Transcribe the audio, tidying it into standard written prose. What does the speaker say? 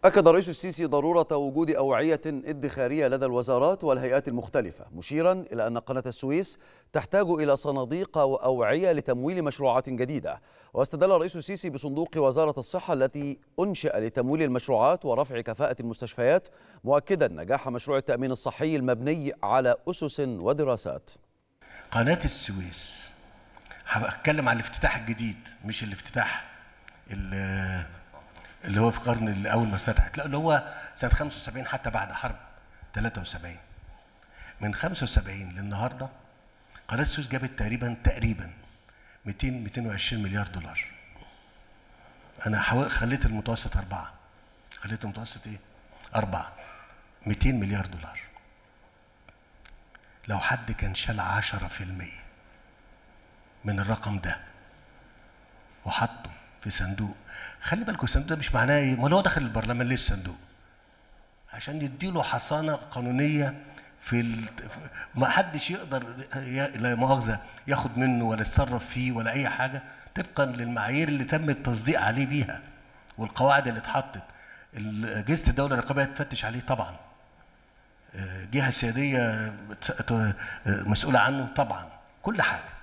أكد الرئيس السيسي ضرورة وجود أوعية ادخارية لدى الوزارات والهيئات المختلفة، مشيرا إلى أن قناة السويس تحتاج إلى صناديق وأوعية لتمويل مشروعات جديدة. واستدل الرئيس السيسي بصندوق وزارة الصحة التي أنشئ لتمويل المشروعات ورفع كفاءة المستشفيات، مؤكدا نجاح مشروع التأمين الصحي المبني على أسس ودراسات. قناة السويس هتكلم عن الافتتاح الجديد، مش الافتتاح اللي هو في القرن اللي اول ما اتفتحت، لا اللي هو سنه 75 حتى بعد حرب 73. من 75 للنهارده قناه السويس جابت تقريبا 220 مليار دولار. انا خليت المتوسط 4، خليت المتوسط ايه؟ 4. 200 مليار دولار. لو حد كان شال 10% من الرقم ده وحطه في صندوق، خلي بالكم الصندوق ده مش معناه ايه؟ ما هو داخل البرلمان ليه الصندوق؟ عشان يديله حصانه قانونيه ما حدش يقدر لا مؤاخذه ياخد منه ولا يتصرف فيه ولا اي حاجه، طبقا للمعايير اللي تم التصديق عليه بيها والقواعد اللي اتحطت. اجهزه الدوله الرقابيه تفتش عليه طبعا. جهه سياديه مسؤوله عنه طبعا، كل حاجه.